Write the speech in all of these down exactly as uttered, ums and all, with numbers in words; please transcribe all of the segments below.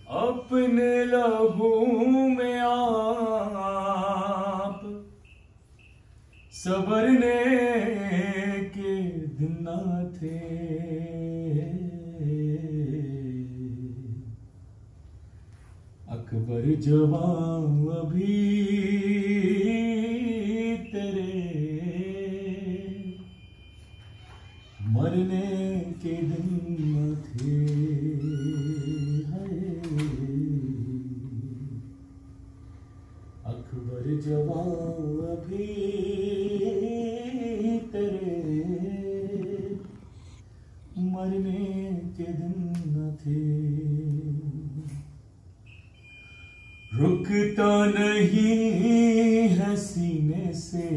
अपने लहू में आप संवरने के दिन न थे। अकबर जवां अभी तेरे मरने के दिन न थे। अकबर जवां अभी तेरे मरने के दिन न थे। रुकता नहीं है सीने से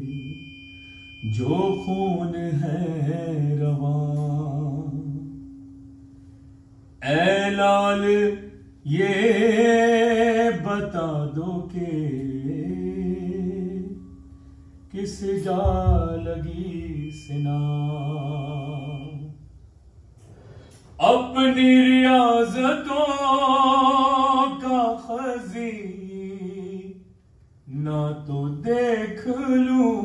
जो खून है रवां। ऐ लाल ये बता दो के किस जा लगी सिना। अपनी रियाजतों का खजी ना तो देख लूं।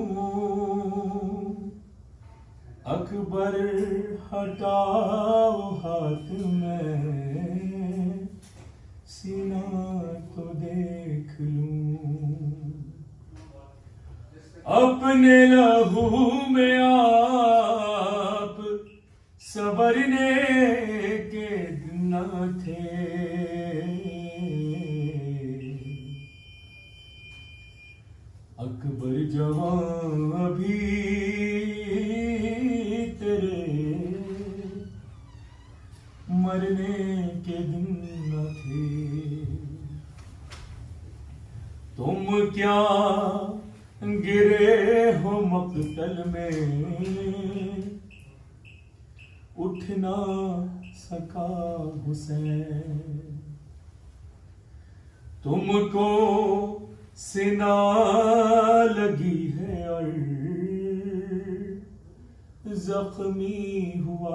अकबर हटाओ हाथ में सीना तो देख लूं। अपने लहू में आप संवरने के दिन न थे। अकबर जवां अभी तेरे मरने के दिन न थे। तुम क्या गिरे हो मक़तल में उठ ना सका हुसैन। तुमको सिना लगी है और जख्मी हुआ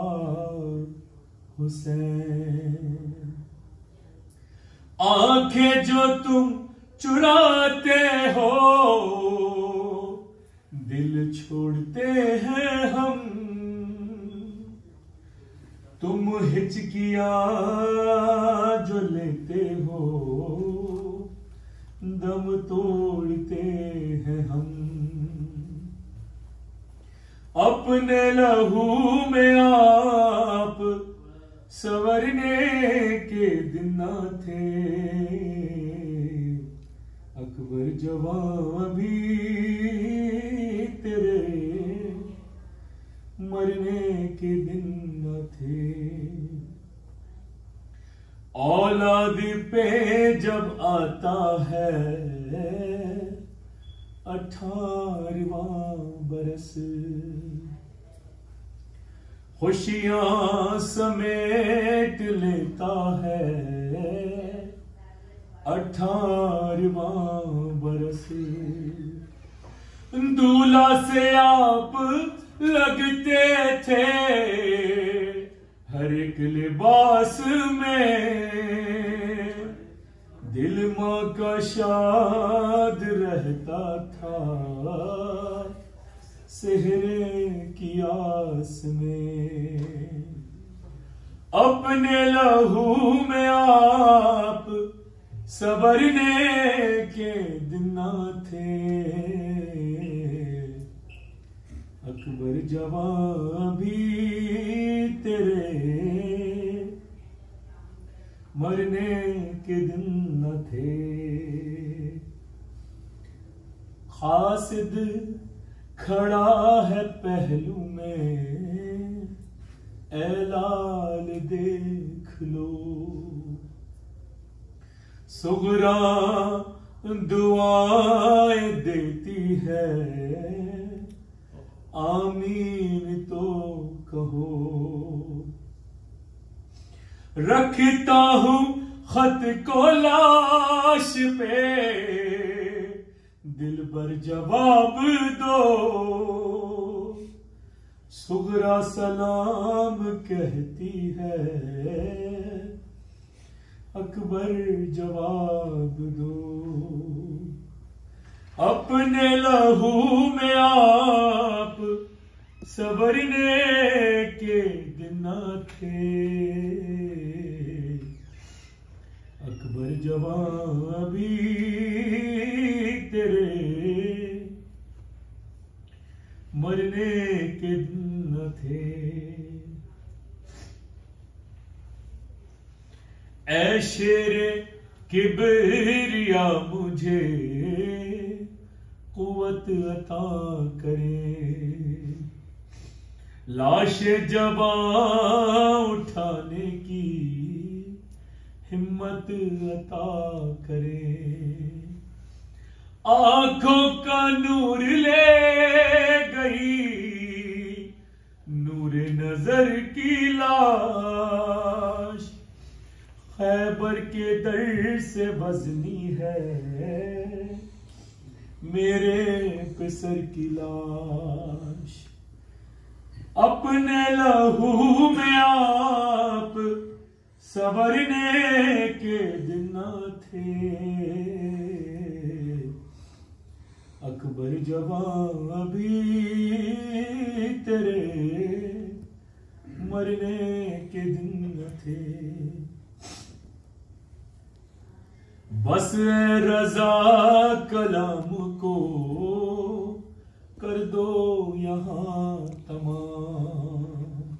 हुसैन। आंखें जो तुम चुराते हो दिल छोड़ते हैं हम। तुम हिचकियां जो लेते हो दम तोड़ते हैं हम। अपने लहू में आप संवरने के दिन न थे। अकबर जवां अभी तेरे मरने के दिन न थे। औलाद पे जब आता है अठारहवां बरस खुशियां समेट लेता है अठारहवां बरस। दूल्हा से आप लगते थे हर एक लिबास में। दिल माँ का शाद रहता था सेहरे की आस में। अपने लहू में आप संवरने के दिन न थे। अकबर जवां भी तेरे मरने के दिन न थे। खासिद खड़ा है पहलू में ऐ लाल देख लो। सुगरा दुआएं देती है आमीन तो कहो। रखता हूं खत को लाश पे दिल पर जवाब दो। सुगरा सलाम कहती है अकबर जवाब दो। अपने लहू में आप संवरने के दिन थे, अकबर जवाबी तेरे मरने के दिन थे। ऐ शेरे किबरिया मुझे कुव्वत अता करे, लाश जबा उठाने की हिम्मत अता करे। आंखों का नूर ले गई नूर नजर की लाश, खैबर के दर से वजनी है मेरे पिसर की लाश। अपने लहू में आप संवरने के दिन थे, अकबर जवाबी तेरे मरने के दिन थे। बस रजा कलाम को कर दो यहाँ तमाम,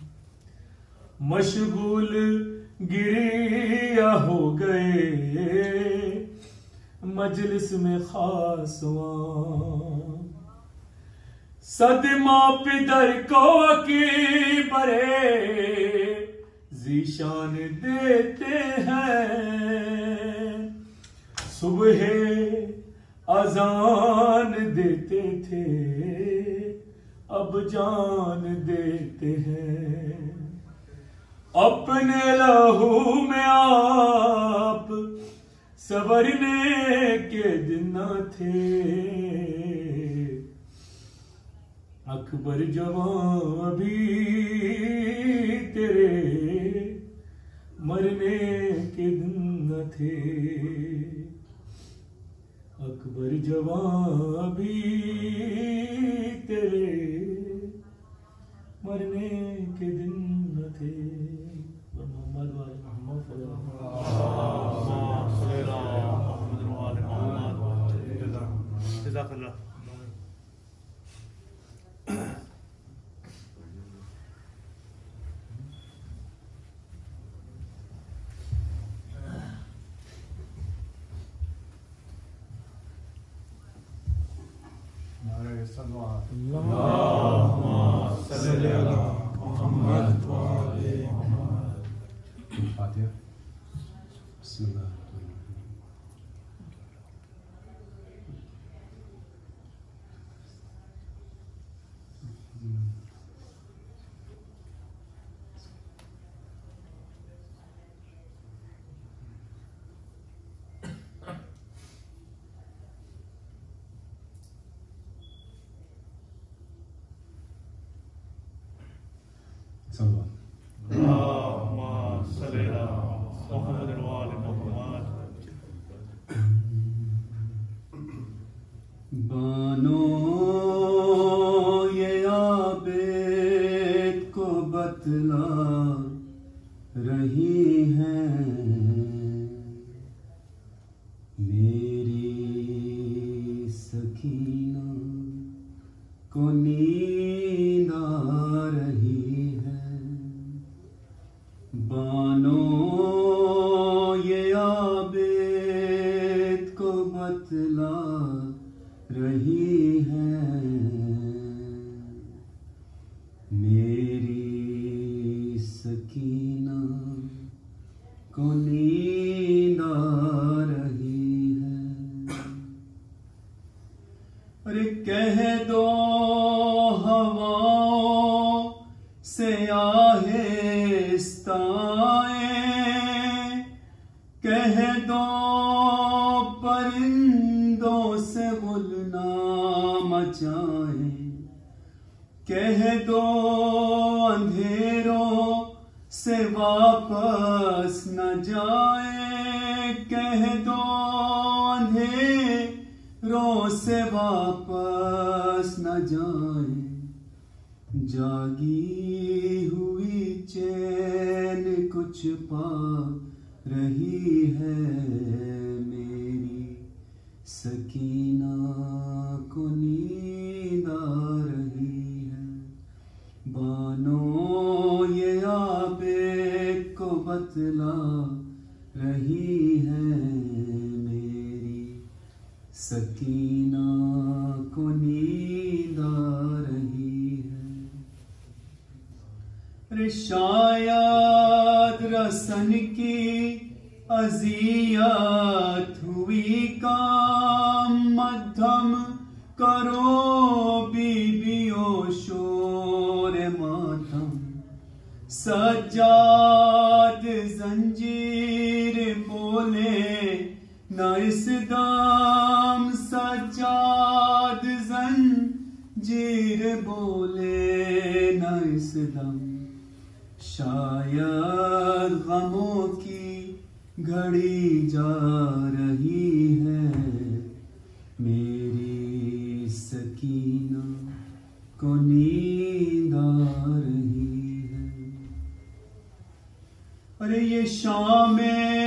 मशगूल गिरिया हो गए मजलिस में खासवा। सदमा पिदर को की बरे जीशान देते हैं, सुबह अजान देते थे अब जान देते हैं। अपने लहू में आप संवरने के दिन थे, अकबर जवाबी तेरे मरने के दिन थे, अकबर जवाबी तेरे मरने के दिन थे। मोहम्मद वाले मोहम्मद बानो ये आबेद को बतला रही हैं, मेरी सकीना को नींद आ रही है। बानो ये आबेद को बतला रही है, मेरी सकीना को नींद आ रही है। अरे कह दो हवाओं से आहिस्ताएं, कह दो परिंदों से गुलना मचाए, कह दो अंधेरों से वापस न जाए, कह दो अंधेरों से वापस न जाए, जागी हुई चैन कुछ पा रही है मेरी सकीना को नींद आ रही है। बानो ये आबे को बतला रही है मेरी सकीना को नींद आ रही है। रे शायद रसन की अजियत हुई काम, मध्यम करो बीबियों शोर मातम, सज्जाद जंजीर बोले न इस दाम, सज्जाद जंजीर बोले न इस दम। शायद गमों की घड़ी जा रही है मेरी सकीना को नींद आ रही है। अरे ये शाम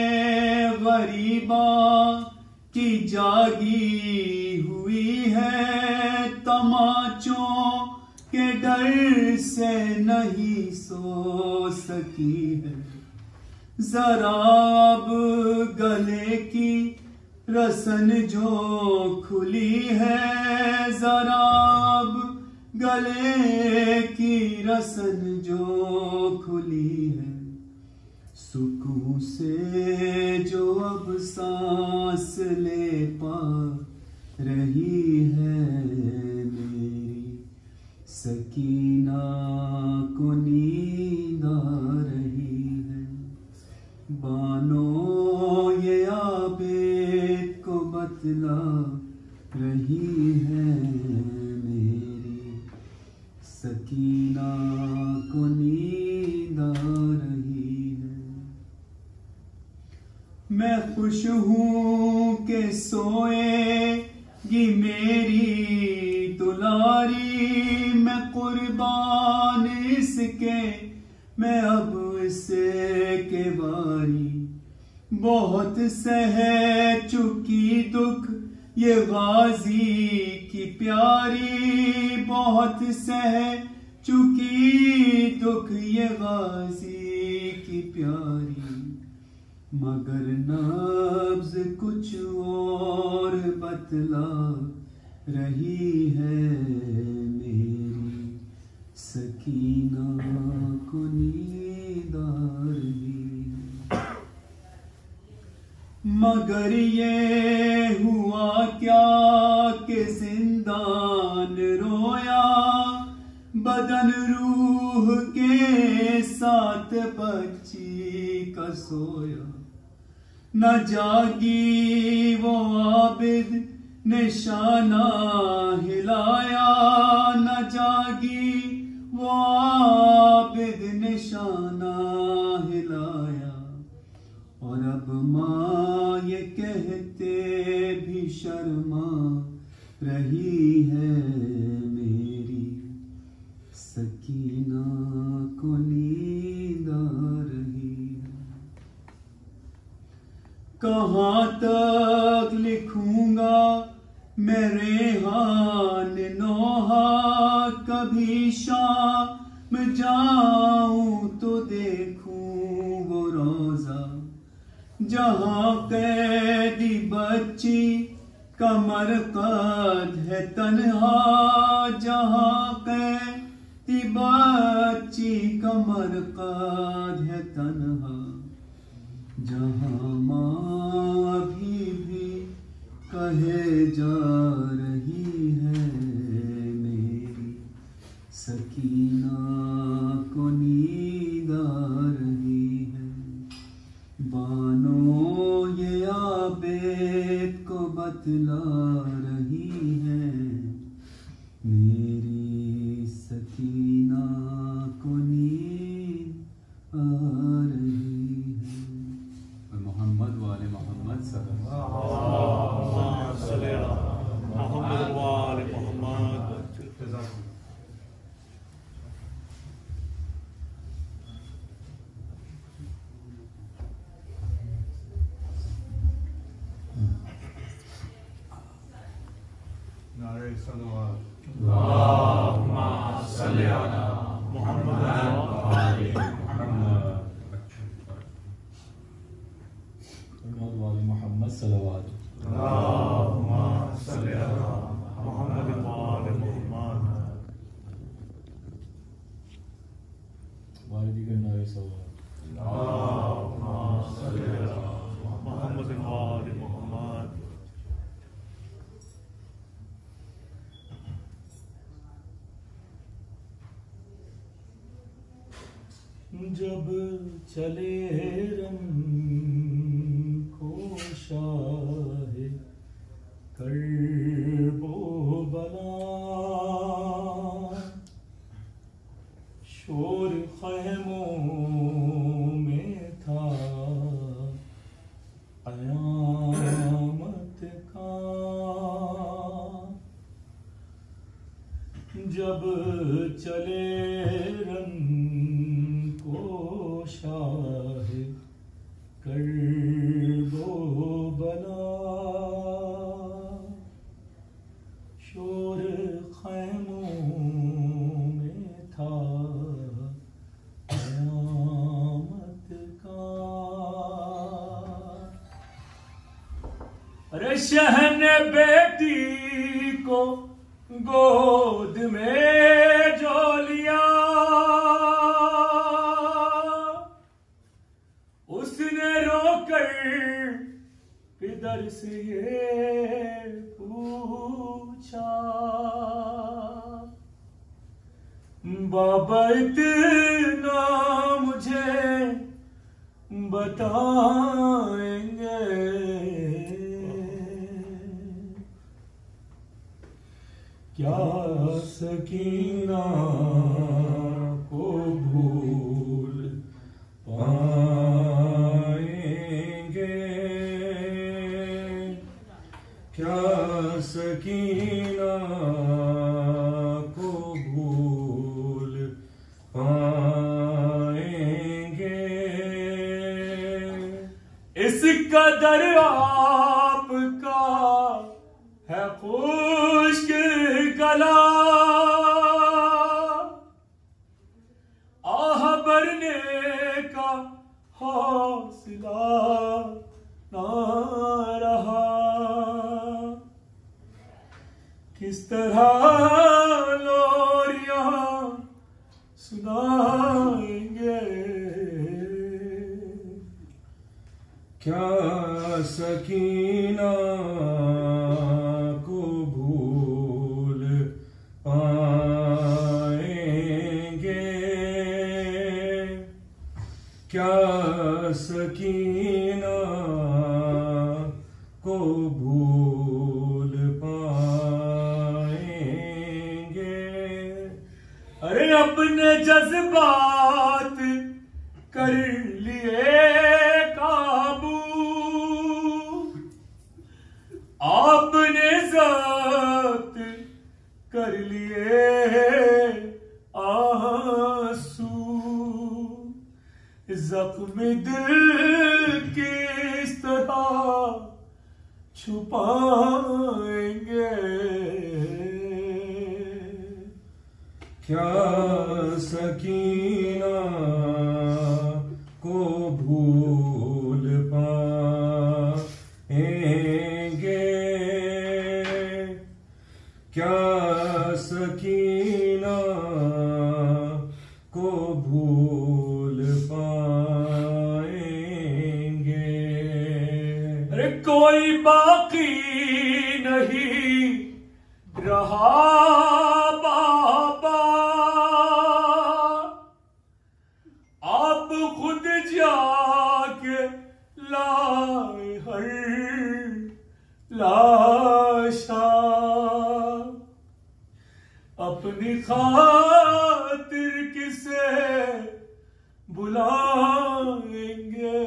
गरीबा की जागी हुई है, तमाचों के डर से नहीं सो सकी है। जरा अब गले की रसन जो खुली है, जरा अब गले की रसन जो खुली है, सुकून से जो अब सांस ले पा रही है मेरी सकीना को नींद आ रही है। बानो ये आबेद को बतला रही है मेरी सकीना को नींद आ रही है। मैं खुश हूँ कि सोएगी मेरी दुलारी, मैं कुर्बान इसके मैं अब से के बारी। बहुत सह चुकी दुख ये गाजी की प्यारी, बहुत सह चुकी दुख ये गाजी की प्यारी। मगर नब्ज कुछ और बतला रही है मेरी सकीना को नींद आ रही है। मगर ये हुआ क्या कि जिंदान रोया, बदन रूह के साथ बच्ची का सोया। न जागी वो आबिद निशाना हिलाया, न जागी वो आबिद निशाना हिलाया। और अब माँ ये कहते भी शर्मा रही है मेरी सकीना को नींद आ रही है। कहाँ तक लिखूंगा मैं रेहान नोहा, कभी शाम जाऊं तो देखूं वो रोजा जहां कैदी बच्ची कमर कद है तन्हा, जहां कैदी बच्ची कमर कद है तन्हा। जहां माँ अभी भी कहे जा रही है मेरी सकीना को नींद आ रही है। बानो ये आबेद को बतला रही है मेरी सकीना को नींद आ रही है। मोहम्मद अल्लाहुम्मा सल्ली अला मुहम्मद व आले मुहम्मद। मोहम्मद सल्लल्लाहु अल्लाहुम्मा सल्ली अला मुहम्मद व आले मुहम्मद। वालिदी करना है सवाल। अल्लाहुम्मा सल्ली अला मुहम्मद व आले मुहम्मद। जब चले रंग को शाहे कर्बो बला, शोर खैमों में था क़यामत का। जब चले रंग को शाहे कर्बो बला, शोर खैमों में था क़यामत का। अरे शहन बेटी को गोद में जो लिया, उसने रोकर पिदर से ये पूछा, बाबा इतना मुझे बताएंगे, क्या सकीना को भूल पाएंगे, क्या सकीना को भूल पाएंगे। इस कदर आपका है खुश्क गला, आह भरने का हौसला ना रहा। किस तरह लोरियां सुनाएंगे, क्या सकीना को भूल पाएंगे, क्या सकीना को भूल पाएंगे। अरे अपने जज्बात कर लिए काबू, आपने ज़ब्त कर लिए आंसू। जख्म दिल किस तरह छुपाएंगे, क्या सकीना को भूल पाएंगे, क्या सकीना को भूल पाएंगे। अरे कोई बाकी नहीं रहा बाबा, आप खुद जाके लाए हर लाशा, अपनी खातिर किसे बुलाएंगे,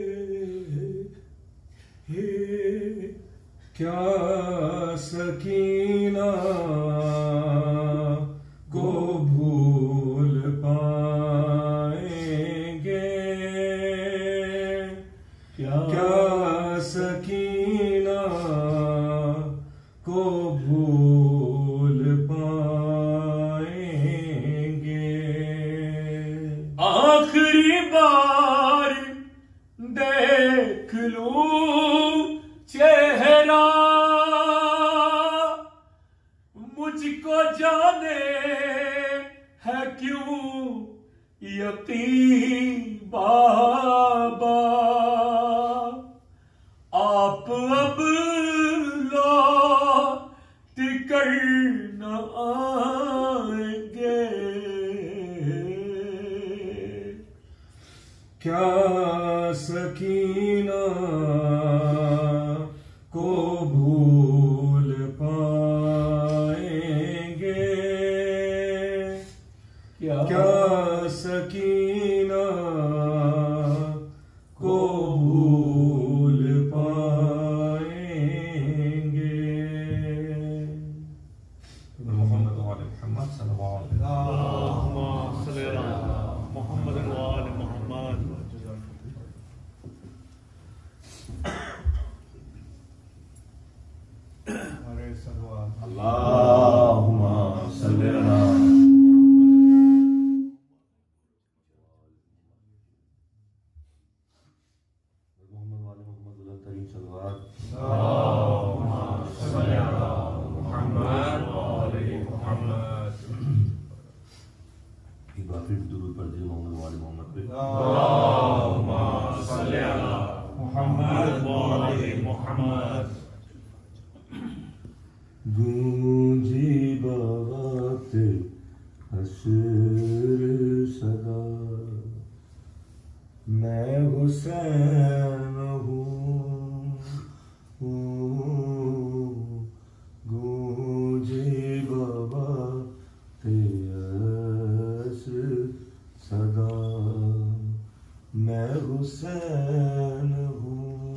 हे क्या सकीना को भूल पाएंगे, क्या सकीना को भूल आखिरी बार देख लूं चेहरा, मुझको जाने है क्यों यकीन बाबा, आप अब लौट कर न आएंगे। क्या सकीना को भूल पाएंगे, क्या, क्या सकीना को भूल पाएंगे। मोहम्मद वाले मोहम्मद सल्लल्लाहु अलैहि वसल्लम। मोहम्मद वाले मोहम्मद। अल्लाहुम्मा सल्ली अला मोहम्मद वाले मोहम्मद तरीन सल्लल्लाहु एक बार फिर दुरूद पढ़ दीजिए मोहम्मद वाले मोहम्मद पे। अल्लाहुम्मा सल्ली अला मोहम्मद वाले मोहम्मद। गूंजी बात हश्र सदा, मैं हुसैन हूँ। गूंजी बात हश्र सदा, मैं हुसैन हूँ।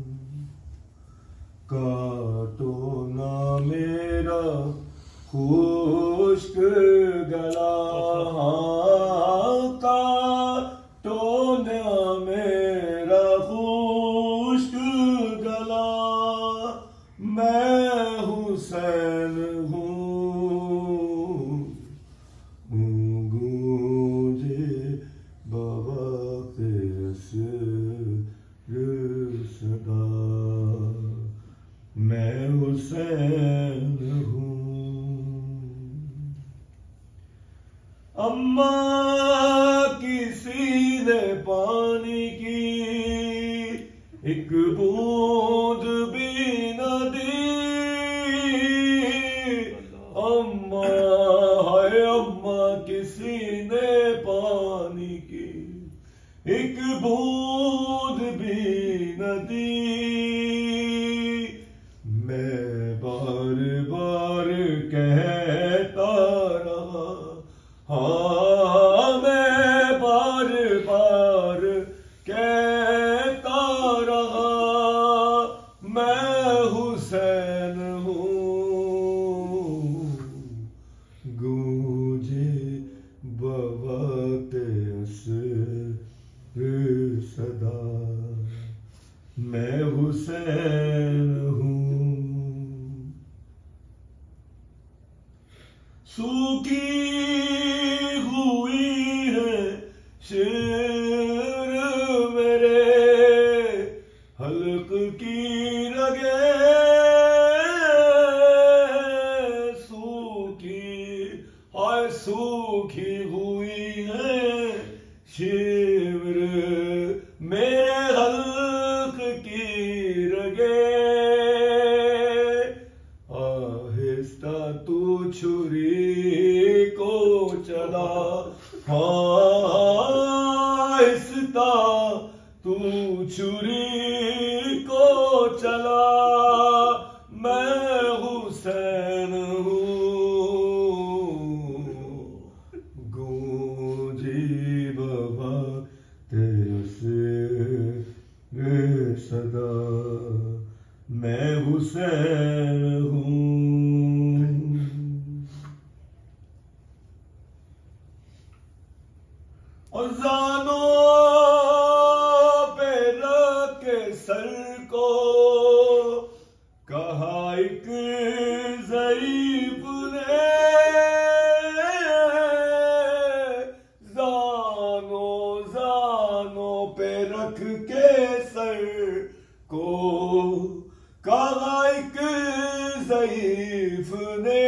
काटो ना मेरा खुश्क गला, काटो ना मेरा खुश्क गला, मैं हुसैन हूँ। गूंजे बाबा के असर सदा, मैं हुसैन हूँ। अम्मा किसी ने पानी की एक बूंद भी न दी, अम्मा हाय अम्मा किसी ने पानी की एक बूंद भी न दी। मैं बार बार कहता रहा, हाँ मैं बार बार कहता रहा, मैं हुसैन हूँ। गूंजे बवक्त असर सदा, मैं हुसैन हूँ। सूखी हुई है शेर मेरे हल्क की रगे, सूखी हाय सूखी हुई है शेर मेरे हल्क की रगे। आहिस्ता तू छुरी को चला, आहिस्ता तू छुरी को चला, मैं हुसैन हूँ। गूंजी बाबा तेरे से सदा, मैं हुसैन हूँ। और जानों पे रख सर को कहा एक ज़ईफ़ ने, जानों सर को कागा एक ज़ईफ़ ने।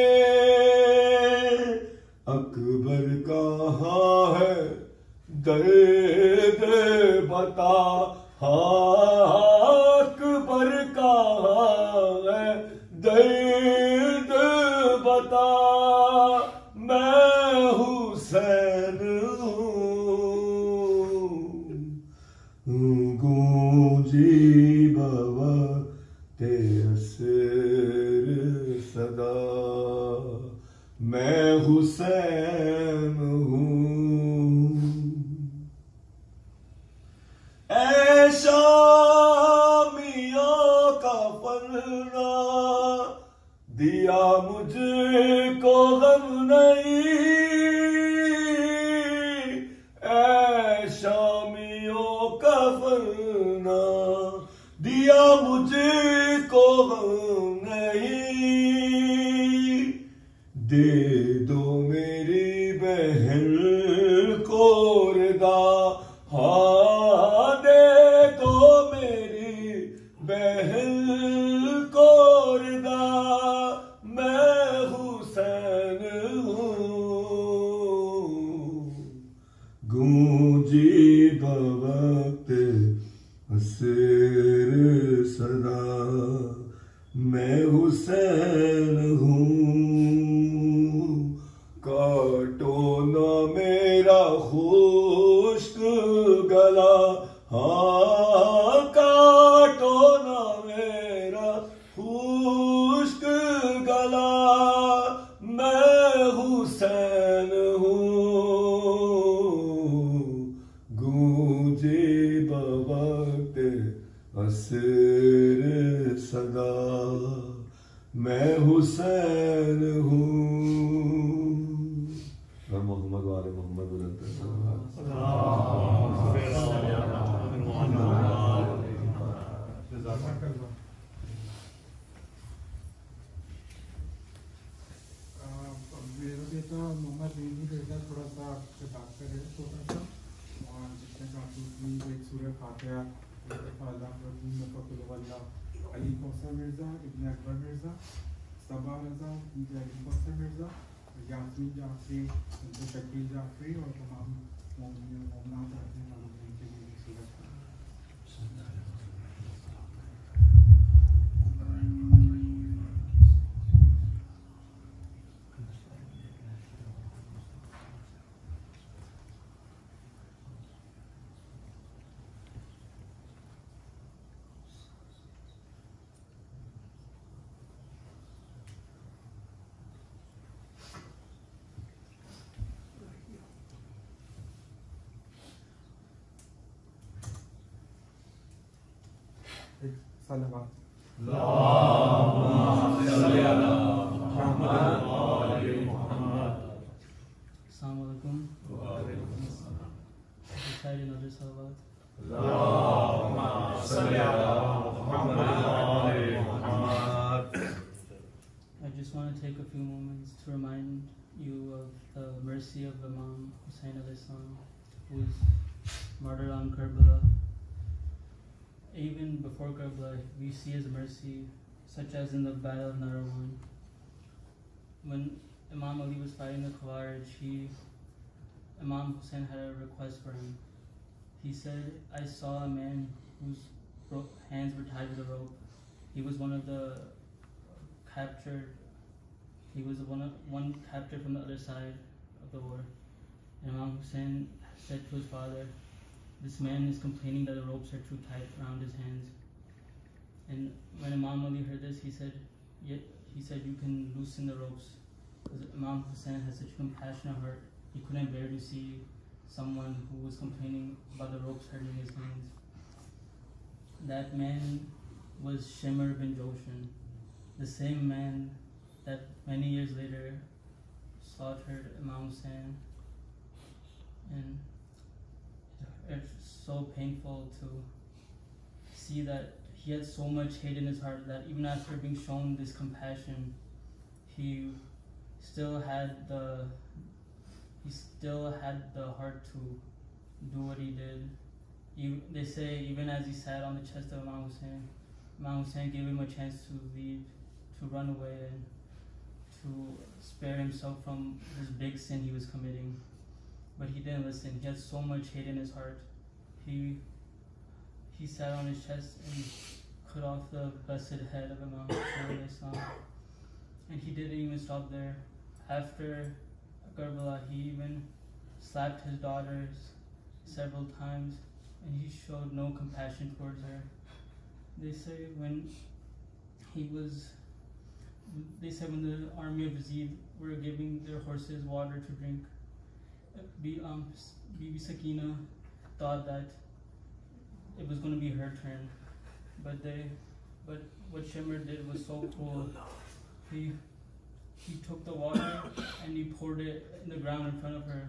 अकबर कहाँ है दर्द बता, हाँ अकबर कहाँ है दर्द बता। मैं हुसैन हूँ गूंजी बवक़्ते असर सदा। मैं हुसैन हूँ। ऐ शामियों का फरना दिया मुझको गम नहीं। ऐ शामियों का फरना दिया मुझको गम नहीं। दे दो मेरी बहन को रिदा, हाँ दे दो मेरी बहन को रिदा। मैं हुसैन हूँ गूंजी बवक़्ते असर सदा। मैं हुसैन हूँ काटो न मेरा खुश्क गला, हाँ काटो न मेरा खुश्क गला। मैं हुसैन हूँ गूंजे बवक़्ते असर सदा। मैं हुसैन हूँ। मोहम्मद वाले मोहम्मद बोलते हैं। मेरा बेटा मोहम्मद रेनी बेटा थोड़ा सा आपसे बात करे छोटा सा। और जितने काफी एक सूरह फातिहा, अली कौसर मिर्जा, इब्न अकबर मिर्जा, सबा रजा, अली कौसर मिर्जा, यास्मीन जाफरी, शकील जाफरी और तमाम मोमिन मोमिनात रहने वालों के लिए एक सूरह। सलावत। Assalamu alaikum. Recite another salawat. I just want to take a few moments to remind you of the mercy of Imam Hussain alayhi salam, who was martyred on Karbala. Even before Karbala, we see his mercy, such as in the Battle of Narawan. When Imam Ali was fighting the Khawarij, he, Imam Hussain had a request for him. He said, I saw a man whose hands were tied with a rope. He was one of the captured, he was one, of, one captured from the other side of the war. And Imam Hussain said to his father, this man is complaining that the ropes are too tight around his hands. And when Imam Ali heard this, he said, Yet, he said, you can loosen the ropes. Because Imam Hussain had such a compassionate heart, he couldn't bear to see someone who was complaining about the ropes hurting his hands. That man was Shimr bin Joshan, the same man that many years later slaughtered Imam Hussain. And it's so painful to see that he had so much hate in his heart that even after being shown this compassion, he still had the he still had the heart to do what he did. you, they say even as he sat on the chest of Imam Hussein, Imam Hussein gave him a chance to leave, to run away and to spare himself from this big sin he was committing. But he didn't listen. He had so much hate in his heart. He he sat on his chest and cut off the blessed head of Imam Hussein. And he didn't even stop there. After Karbala, he even slapped his daughters several times, and he showed no compassion towards her. They say when he was, they said when the army of Yazid were giving their horses water to drink, Bibi um, Sakina thought that it was going to be her turn, but they, but what Shimr did was so cool. He he took the water and he poured it in the ground in front of her,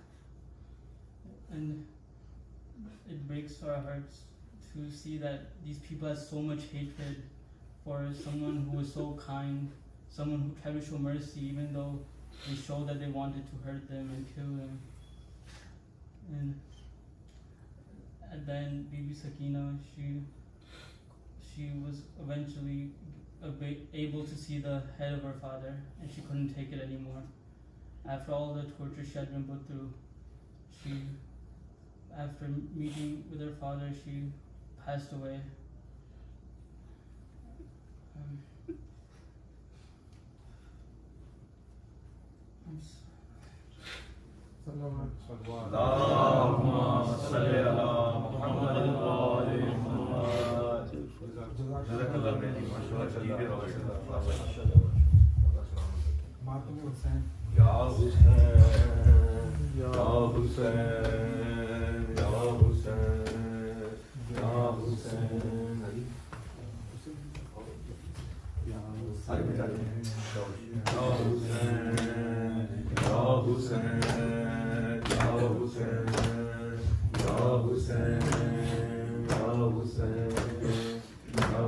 and it breaks our hearts to see that these people have so much hatred for someone who was so kind, someone who tried to show mercy even though they showed that they wanted to hurt them and kill them. And, and then Bibi Sakina, she she was eventually able to see the head of her father, and she couldn't take it anymore. After all the torture she had been put through, she, after meeting with her father, she passed away. Um, اللهم صل على محمد وآل محمد. جزاك الله خير. मातम हुसैन या हुसैन या हुसैन या हुसैन या हुसैन या हुसैन या हुसैन या हुसैन या हुसैन या हुसैन या हुसैन या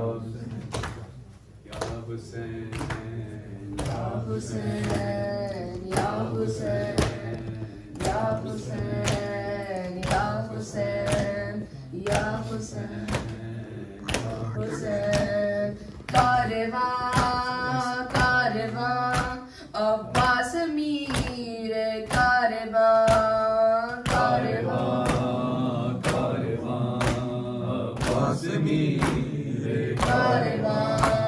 Hussain Ya Hussein, Ya Hussein, Ya Hussein, Ya Hussein, Ya Hussein, Ya Hussein. Karvan, Karvan, Abbas Mere Karvan, Karvan, Karvan, Abbas Mere Karvan.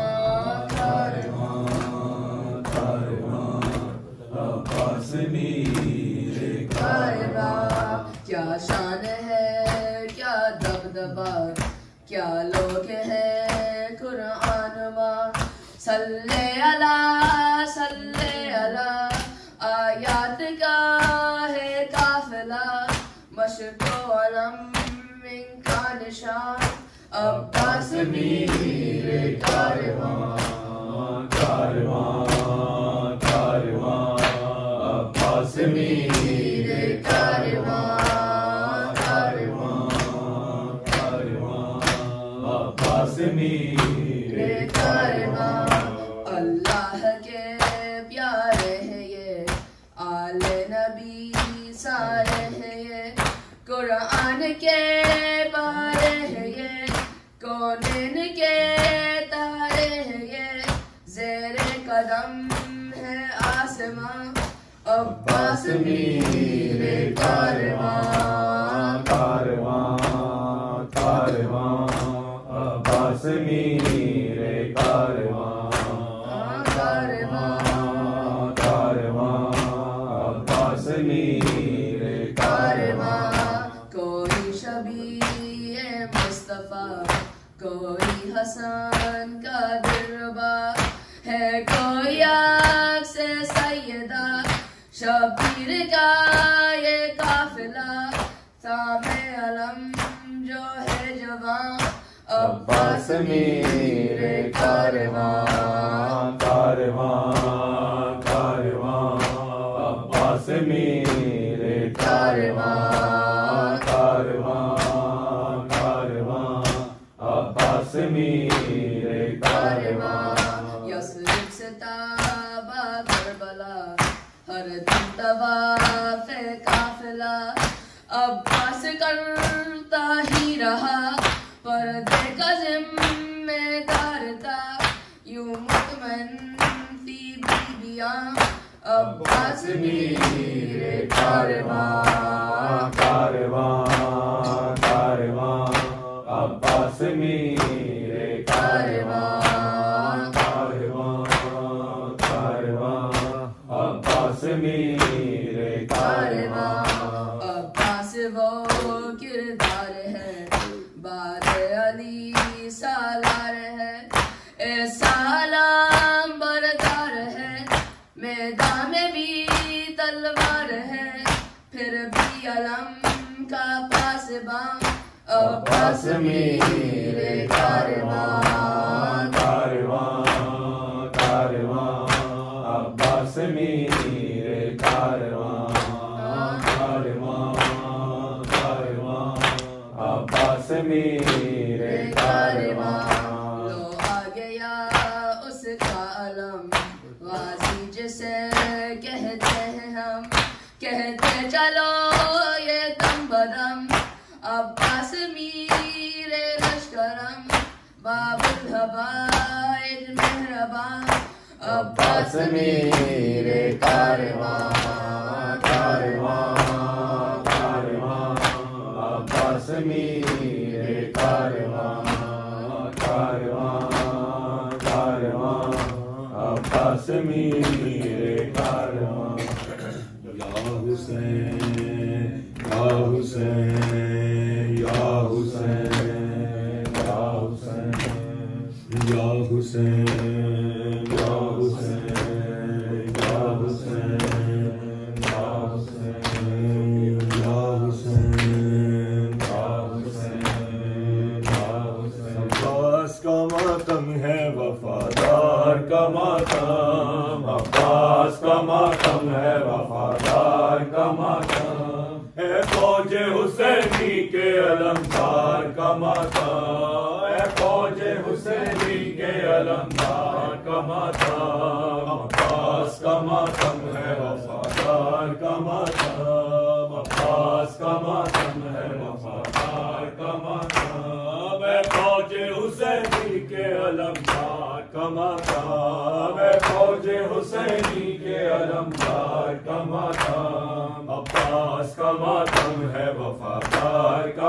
क्या शान है, क्या दबदबा, क्या लोग है कुरान वा। सल्ले अला सल्ले अला, आयात का है काफिला, मशको अलम इनका निशान, अब्बास मीरे कारवां कारवां कारवां अब्बास मीरे कारवां कारवां कारवां अब्बास मीरे कारवां। अल्लाह के प्यारे हैं ये, आले नबी सारे हैं ये, कुरान के पारे हैं ये, कौनैन के तारे हैं ये, ज़ेरे कदम है आसमां, अब्बास मीरे कारवां कारवां कारवां अब्बास मीरे कारवां कारवां कारवां अब्बास मीरे कारवां। कोई शबीए मुस्तफा, कोई हसन का दिलरुबा है, कोई से सैयदा शबीर का ये काफिला, सामे अलम जो है जवां, अब्बास मीरे कारवां कारवां कारवां अब्बास मीरे कारवां कारवां कारवां अब्बास मीरे कारवां। यस्रिब से ताबा करबला, हर दिन तवाफ़े काफिला, अब्बास करता ही मेरे कारवां कारवां कारवां अब्बास मेरे कारवां कारवां कारवां अब्बास मेरे कारवां अब्बास वो किरदार है बाद अली सालार है ए सालाम बरदार है मैदान में भी तलवार है फिर भी अलम का पासबां अब्बास मेरे कारवां कारवां कारवां अब्बास मेरे कारवां कारवां कारवां अब्बास मेरे कारवां लो आ गया उसका अलम गाजी जिसे कहते हैं हम कहते चलो ये दम बदम अब्बास मेरे लश्करम बाबुल हवाइज मेहरबान अब्बास मेरे कारवां कारवां कारवां अब्बास मेरे कारवां कारवां कारवां अब्बास मेरे कारवां या हुसैन या हुसैन या हुसैन या हुसैन या हुसैन या हुसैन या हुसैन या हुसैन या हुसैन या हुसैन या हुसैन अब्बास का मातम है वफादार का मातम अब्बास का मातम है वफादार का मातम है फौज हुसैनी के अलमदार का मातम है फौज हुसैनी के अलमदार का मातम अब्बास का मातम है वफादार का मातम अब्बास का मातम है वफादार का मातम है फौज हुसैनी के अलमदार का मातम है फौज हुसैनी के अलमदार का मातम अब्बास का मातम है वफादार का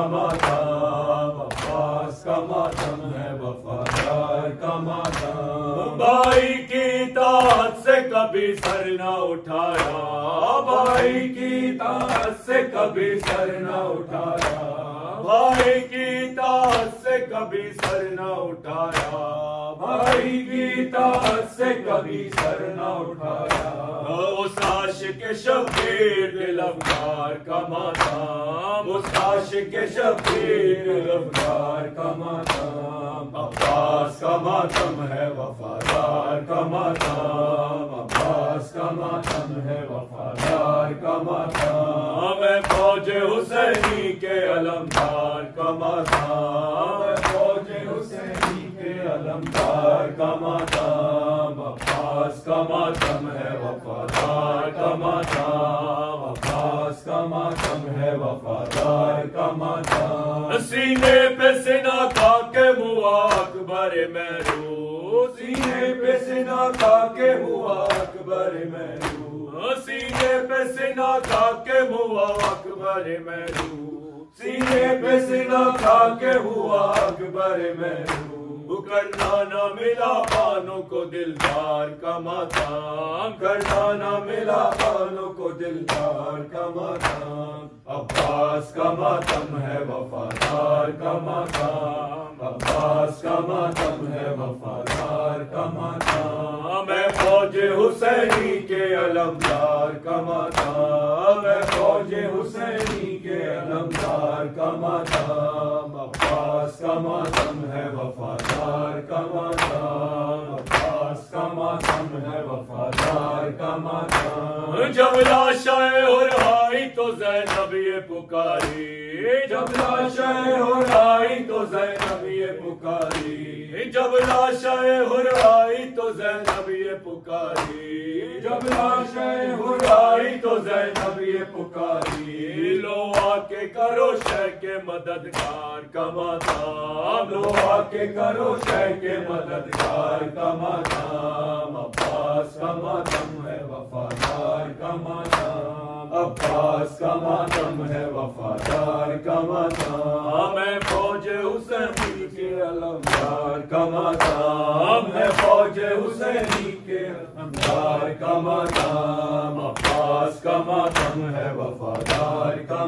मातम अब्बास का मातम है वफादार का मातम भाई की इताअत से कभी सर न उठाया भाई की इताअत से कभी सर न उठाया भाई की इताअत से कभी सर न उठाया भाई की इताअत से कभी सर न उठाया उस आशिक शब्बीर दिल अफगार का मातम उस आशिक शब्बीर दिल अफगार का मातम अब्बास का मातम है वफादार का मातम अब्बास का मातम है वफादार का मातम है फौज हुसैनी के अलमदार का मातम है फौज हुसैनी के अलमदार का मातम अब्बास का मातम है वफादार का मातम अब्बास का मातम है वफादार का मातम सीने पे सिना खा के हुआ अकबर मेरू सीने पे सिना खा के हुआ अकबर मेरू सीने पे सिना खा के हुआ अकबर मेरू सीने पे सिना खा के हुआ अकबर मेरू करना न मिला बानों को दिलदार का मातम करना न मिला बानों को दिलदार का मातम अब्बास का मातम है वफादार का मातम अब्बास का मातम है वफादार का मातम मैं फौज हुसैनी के अलमदार का मातम मैं फौज हुसैनी के अलमदार का मातम अब्बास का मातम है वफादार का मातम अब्बास का मातम है वफादार का मातम जब लाशाएं हो रही तो ज़ैनब ये पुकारी जब लाशाएं हो रही तो ज़ैनब ये पुकारी जब लाशाएं हो रही तो ज़ैनब ये पुकारी जब लाशाएं हो रही तो ज़ैनब ये पुकारी लो आके करो शह के मददगार का माताम, लोहा के करो शह के मददगार का माताम, अब्बास का मातम है वफादार का माताम, अब्बास का मातम है वफादार का माताम, है फौज हुसैनी के अलमदार का माताम, है फौज हुसैनी के अलमदार का माताम, अब्बास का मातम है वफादार का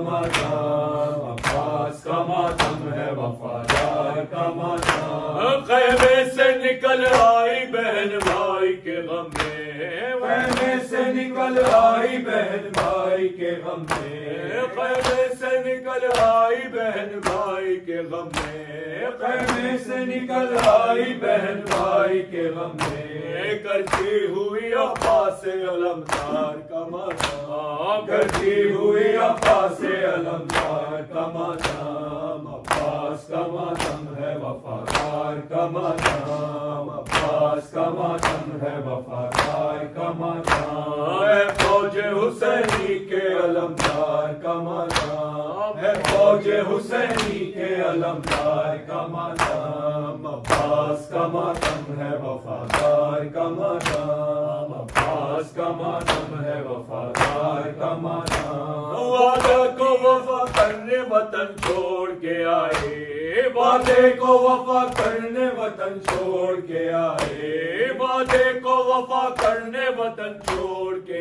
माताम, अब्बास का मातम है वफादार का माताम, खैमे से निकल आई बहन भाई के गम में, खैमे से निकल आई बहन भाई के गम में, खैमे से निकल आई बहन भाई के गम में, खैमे से निकल आई बहन भाई के गम में, करती हुई अब्बास अलमदार का माताम, करती हुई अब्बास अलमदार का माताम, अब्बास का मातम है वफादार का माताम, अब्बास का मातम है वफादार का माताम, है फौज हुसैनी के अलमदार का माताम, है फौज हुसैनी के अलमदार का माताम, अब्बास का मातम है वफादार का माताम, अब्बास का मातम है वफादार का माताम, वादा को वफा करने वतन छोड़ के आए, वादे को वफा करने वतन छोड़ के आए, वादे को वफा करने वतन छोड़ के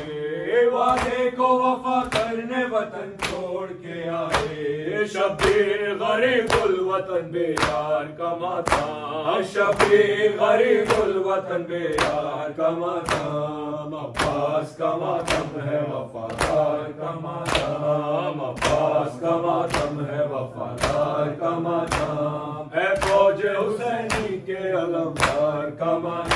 आए, वादे को वफा करने वतन छोड़ के आए, शबीर गरीबुल वतन बेयार का माताम, शबीर गरीबुल वतन बेयार का माताम, अब्बास का मातम है वफादार का माताम, अब्बास का मातम है वफादार का माताम, है फौज हुसैनी के अलमदार का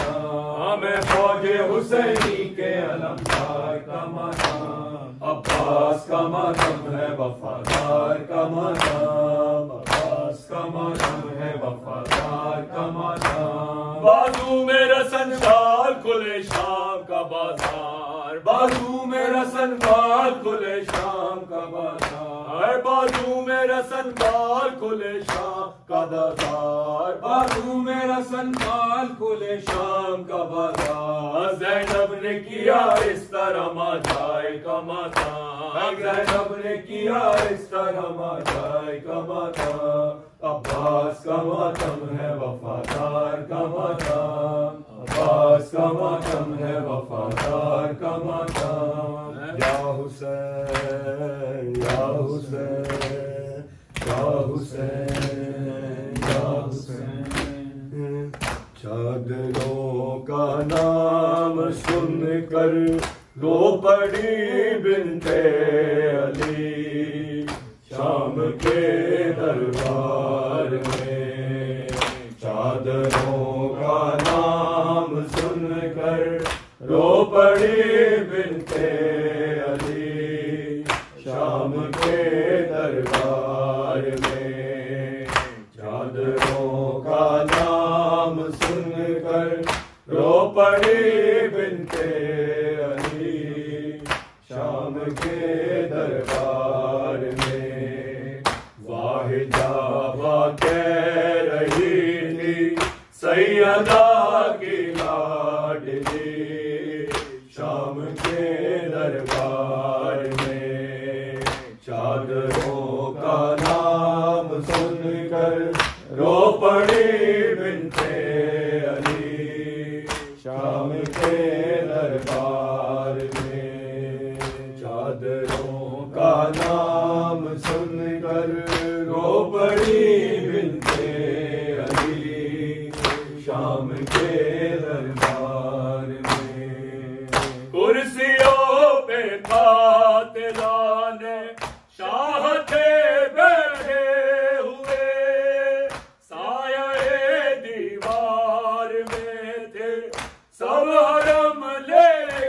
माताम, है फौज हुसैनी के अलमदार का माताम, अब्बास का मातम है वफादार का माताम, अब्बास का मातम है वफादार का माताम, बाजू में रसन शाल खुले शाम का बाजार, बाजू में रसन बाल खुले शाम का बाजार, बाजू में रसन बाल खुले शाम का बाजार, बाजू में रसन बाल खुले शाम का बाजार, ज़ैनब ने किया इस तरह माजाए का माताम, ज़ैनब ने किया इस तरह माजाए का माताम, अब्बास का मातम है वफादार का माताम, अब्बास का मातम है वफादार का माताम, या हुसैन या हुसैन या हुसैन या हुसैन, चादरों का नाम सुनकर रो पड़ी बिन्ते अली, शाम के दरबार में, चादरों का नाम सुनकर रो पड़ी बिन्ते अली, शाम के दरबार में, चादरों का नाम सुनकर रो पड़ी बिन्ते अली, शाम के दरबार में, वाहिदा कह रही थी सैयदा की लाडली, शाम के दरबार में, चादरों का नाम सुनकर रो पड़ी बिन्ते अली, शाम के दरबार में, चादरों का नाम सुनकर रो पड़ी बिन्ते अली, शाम के दरबार में, कुर्सियों पे कातिलाने शाह थे बैठे हुए, साये दीवार में थे सब हरम ले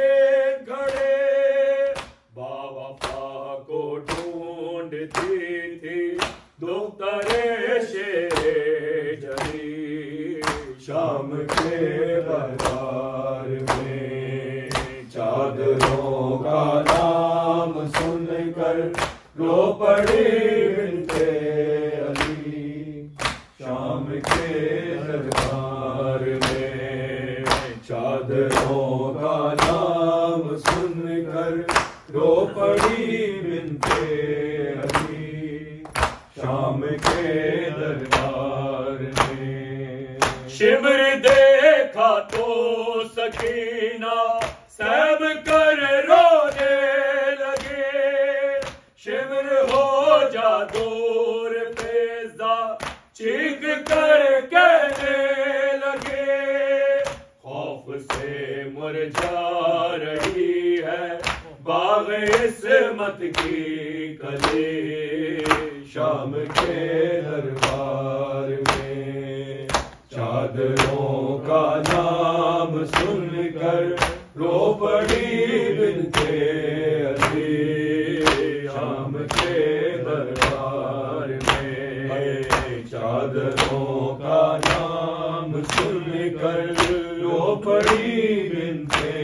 खड़े, बावफा को ढूंढती थी दुख्तरे शेरे जली, शाम के दरबार में, चादरों का नाम सुनकर रो पड़ी बिनते अली शाम के दरबार में। चादरों का नाम सुनकर रो पड़ी बिनते अली शाम के दरबार में। शिविर देखा तो सकीना सब कर रोने लगे। शिविर हो जा दूर फेजा चीख कर कहने लगे। खौफ से मुरझा रही है बाग इस्मत की कली शाम के दरबार में। चादरों का नाम सुनकर रो पड़ी बिनते अली शाम के दरबार में। चादरों का नाम सुनकर रो पड़ी बिनते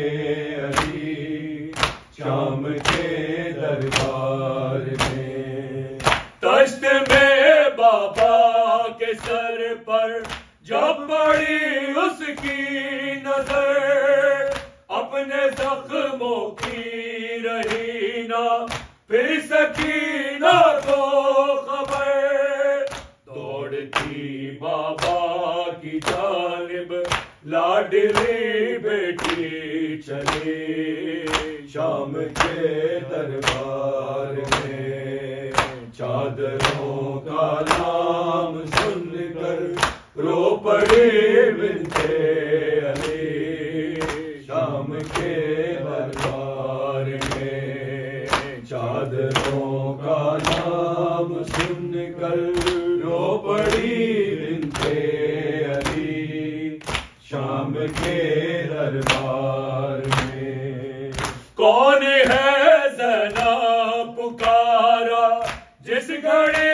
अली शाम के दरबार में। तश्त में बाबा के सर पर जब पड़ी उसकी नजर अपने जख्मों की रही ना फिर सकीना को खबर। दौड़ती बाबा की जानिब लाडली बेटी चली शाम के दरबार में। चादरों का नाम सुनकर रो पड़ी बिनते अली शाम के दरबार में। चादरों का नाम सुनकर रो पड़ी बिनते अली शाम के दरबार में। कौन है ज़ना पुकारा जिस घड़ी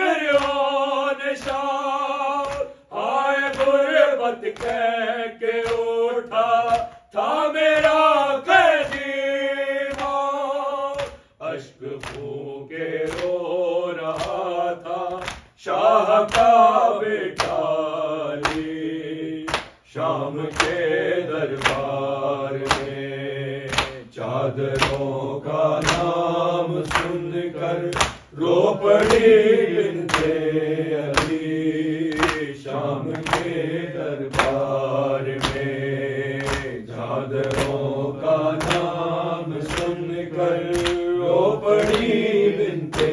फिरौन शाह आए गुर्बत कह के उठा था मेरा कैदी माँ। अश्क फूके रो रहा था शाह का बेटा अली शाम के दरबार में। चादरों का नाम सुनकर रो पड़ी बिनते अली शाम के दरबार में। चादरों का नाम सुनकर रो पड़ी बिनते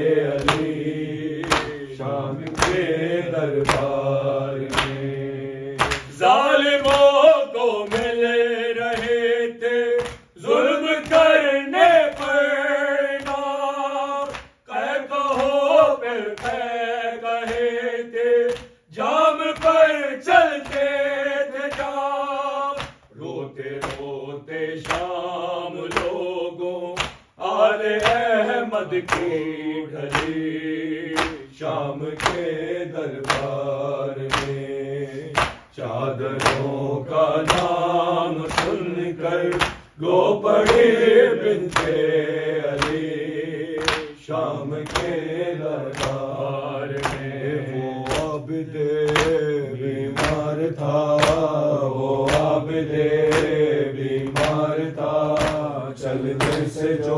अली शाम के दरबार में। जालिमों को मिल रहे थे जुल्म करने पर ना कह कहो फिर कह कहे थे जाम पर चलते थे जाम। रोते रोते शाम लोगों आले अहमद की ढली शाम के दरबार में। चादरों का नाम सुनकर रो पड़ी बिनते अली शाम के दरबार में। वो आबिदे बीमार था वो आबिदे बीमार था चलने से जो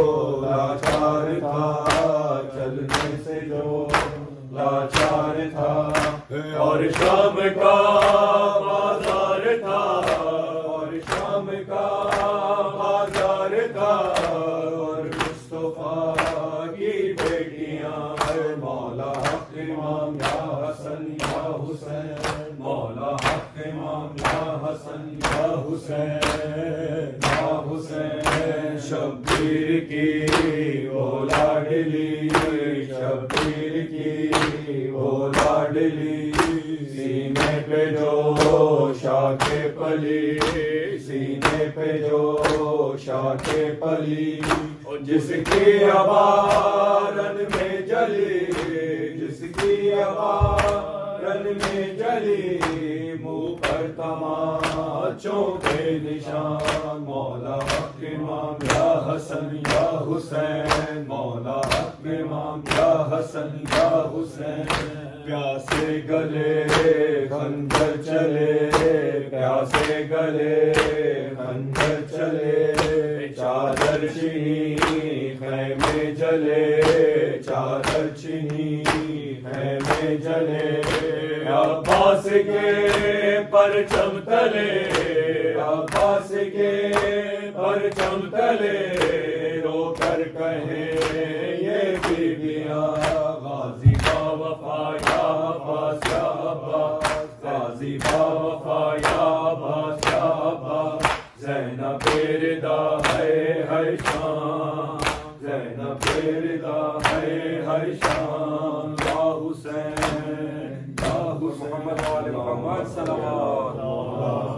लाचार था चलने से जो लाचार था। और शाम का बाजार था और शाम का बाजार था और मुस्तफा की बेटियां मौला हक इमाम या हसन या हुसैन मौला हक इमाम या हसन या हुसैन या हुसैन। शब्बीर की वो लाडली शब्बीर की वो लाडली सीने पे जो शाखे पली सीने पे जो शाखे पली जिसकी अबारन में जली जिसकी अबारन में जली मुँह पर तमाचों के निशान मौला हक इमाम या हसन या हुसैन मौला हक इमाम या हसन या हुसैन प्यासे गले खंजर चले प्यासे गले खंजर चले चादर छिनी खैमे जले चादर छिनी खैमे जले अब्बास के परचम तले अब्बास के परचम तले रो कर कहे ये बीबियां गाजी बा वफा या अब्बास या अब्बास गाजी बा वफा या अब्बास या अब्बास ज़ैनब रिदा है हर शाम ज़ैनब रिदा है हर शाम या हुसैन या हुसैन मोहम्मद मोहम्मद सल्लल्लाहु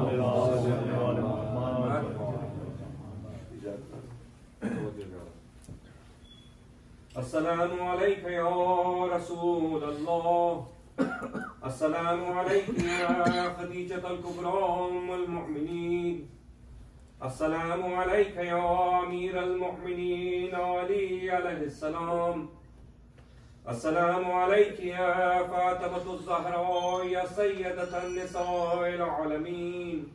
अस्सलामु अलैका या रसूल अल्लाह अस्सलामु अलैका या खदीजतुल कुबरा उम्मुल मुमिनीन अस्सलामु अलैका या अमीरुल मुमिनीन अली अलैहिस्सलाम अस्सलामु अलैका या फातिमतुज़ ज़हरा या सय्यदतुन निसाइल आलमीन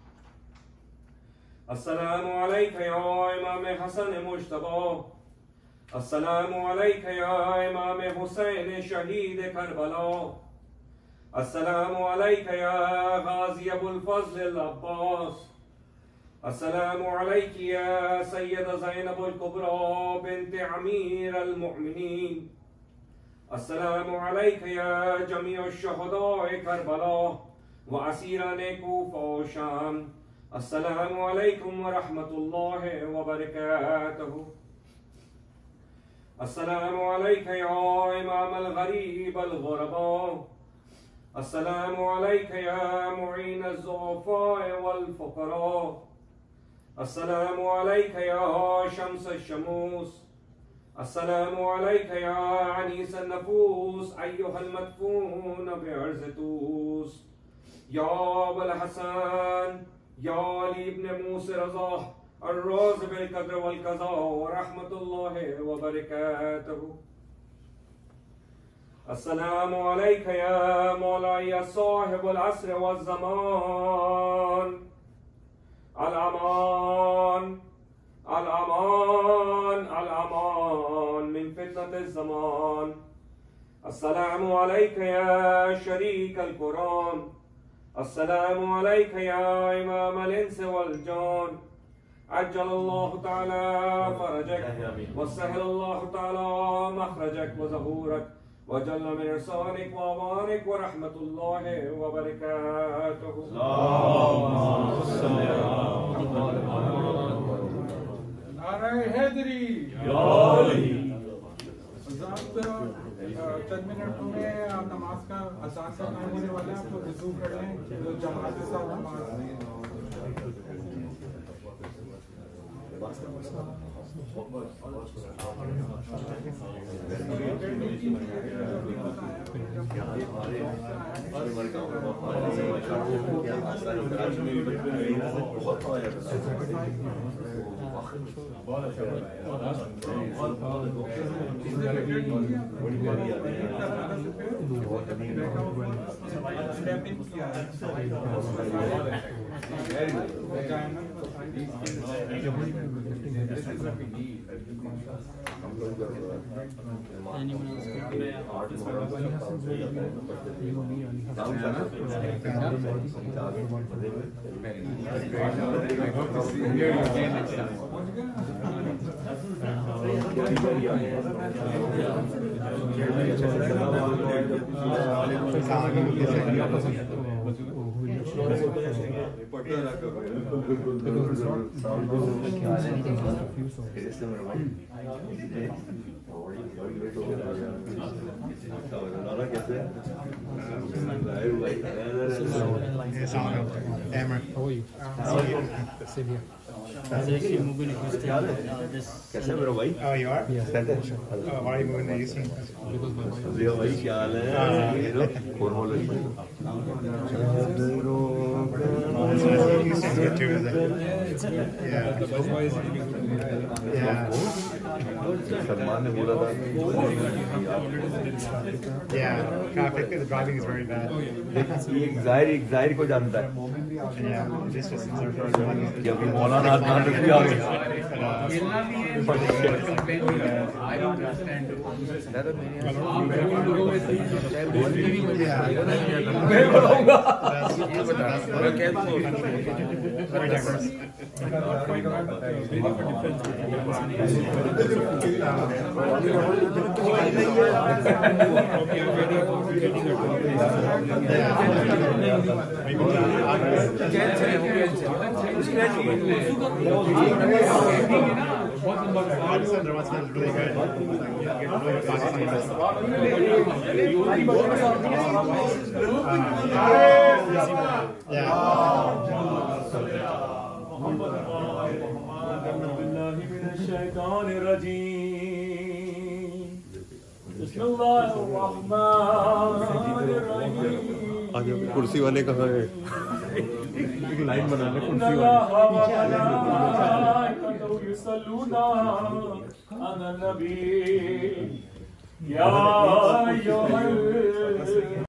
अस्सलामु अलैका या इमाम हसन मुज्तबा अस्सलामु अलैका या इमाम हुसैन शहीद करबला अस्सलामु अलैका या गाज़ी अबुल फज़ल अब्बास अस्सलामु अलैकी या सय्यदा ज़ैनबुल कुबरा बिन्त अमीर अल मुमिनीन अस्सलामु अलैका या जमीअ शुहदाए करबला व असीराने कूफा व शाम अस्सलामु अलैकुम व रहमतुल्लाहि व बरकातुहू अस्सलामु अलैका या इमाम अल गरीब अल गुरबा अस्सलामु अलैका या मुईन अल ज़ुअफ़ा वल फ़ुक़रा अस्सलामु अलैका या शम्स अल शमूस अस्सलामु अलैका या अनीस अल नफूस अय्युहल मदफून बिअर्ज़ तूस या अबुल हसन या अली इब्न मूसा रज़ा अर्रोज़ बिल क़द्र वल क़ज़ा व रहमतुल्लाहि व बरकातुहू अस्सलामु अलैका या मौला या साहिबुल अस्र वज़ ज़मान अल अमान अल अमान अल अमान मिन फितनतिज़ ज़मान अस्सलामु अलैका या शरीक अल कुरान अस्सलामु अलैका या इमाम अल इंस वल जान अज्जल अल्लाहु तआला फरजक व सहल अल्लाहु तआला मखरजक व ज़हूरक व जल्ल मिन इरसानिक व अमानिक व रहमतुल्लाहि व बरकातुहू नारे हैदरी या अली चंद मिनटों में आप नमाज का अज़ान का टाइम होने वाला है, आपको वज़ू कर लें जमात के साथ नमाज Amber, how are you? Sit here. I was actually moving to Houston uh, this कैसे मेरे भाई? Oh, you are? कैसे? Oh, why are you moving to Houston? लियो भाई क्या हाल है? ये लो फोन बोलो It's nice to Houston here too, is it? Yeah. Yeah. Salman ने बोला था Yeah. Traffic, the driving is very bad. ये जाहिर जाहिर को जानता है Yeah. This was for everyone. कि अभी मौलाना अदनान रफी आ गए I don't understand. मैं बताऊंगा Very diverse. Pakistan, their Pakistan is really good. कुर्सी वाले कहाँ है? लाइन बना ले कुर्सी वाले